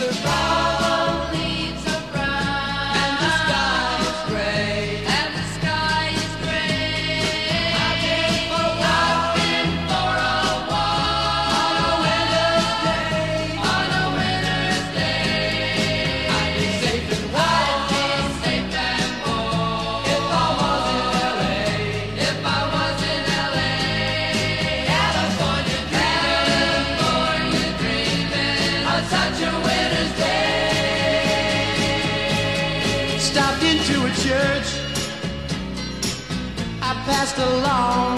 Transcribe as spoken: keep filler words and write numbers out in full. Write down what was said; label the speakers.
Speaker 1: Fall leaves are brown,
Speaker 2: and the sky is gray.
Speaker 1: and the sky is gray.
Speaker 2: I've been for a walk
Speaker 1: I've been for a walk
Speaker 2: on a winter's day.
Speaker 1: on a winter's day.
Speaker 2: I'd be safe and
Speaker 1: I'd
Speaker 2: warm
Speaker 1: be safe and warm
Speaker 2: if I was in L A.
Speaker 1: if I was in L A.
Speaker 2: California dreaming
Speaker 1: California dreaming
Speaker 2: on such a winter's day. Stopped into a church. I passed along